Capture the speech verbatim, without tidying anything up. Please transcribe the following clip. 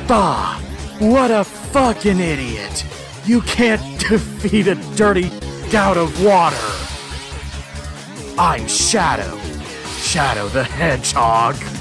Bah! What a fucking idiot! You can't defeat a dirty gout of water! I'm Shadow. Shadow the Hedgehog.